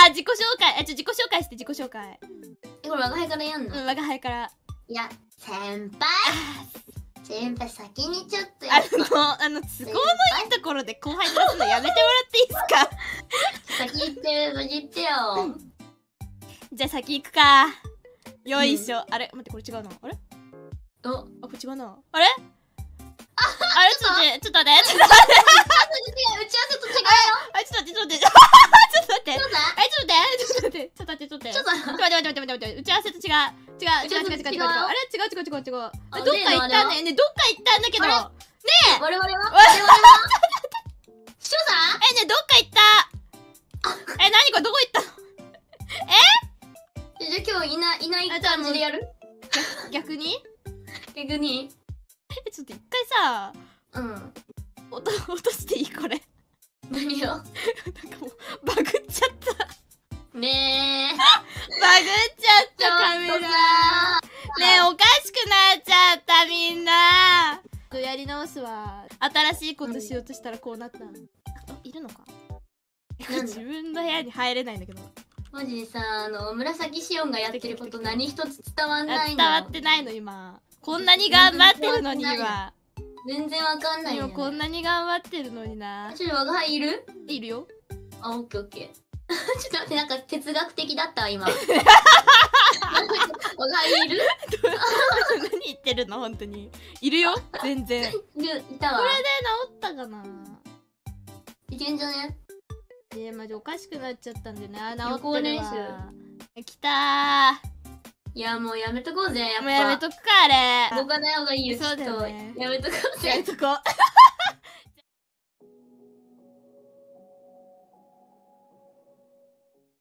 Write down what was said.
自己紹介。自己紹介して、自己紹介。 これ我が輩からやんの？ 我が輩から。 いや、先輩先にちょっと都合のいいところで後輩に出すのやめてもらっていいですか？ 先言ってよ。 じゃあ先行くか。よいしょ。あれ待って、これ違うな。あれこれ違うな。あれあれちょっと待って。 打ち合わせと違うよ。 ちょっと待って。ちょっと待って。打ち合わせと違う。あれ違う。どっか行ったね。どっか行ったんだけど。ねえ。 我々は視聴者？ ねえ、どっか行った。何これどこ行ったの？ じゃあ今日いない感じでやる？ 逆にちょっと一回さ、落としていいこれ。 何よ。 なんかもうバグっちゃった。 ねえ。 バグっちゃったカメラ。ねえ、おかしくなっちゃったみんな。やり直すわ。新しいことしようとしたらこうなった。いるのか？自分の部屋に入れないんだけど。 マジでさ、紫シオンがやってること何一つ伝わんないの。 伝わってないの今。こんなに頑張ってるのに今。 全然わかんないよ。 こんなに頑張ってるのにな。 ちょっと我が輩いる？ いるよ。 あ、オッケーオッケー。ちょっと待って、なんか哲学的だった今。我が輩いる？ 何言ってるの本当に。いるよ全然。 いたわ。 これで治ったかな。 いけんじゃね？ マジおかしくなっちゃったんだよね。治ってるわ。 来たー。 いやもうやめとこうぜ。やっぱもうやめとくかあれ。 動かない方がいいよ。 そうだよね。 やめとこうぜ。 やめとこう。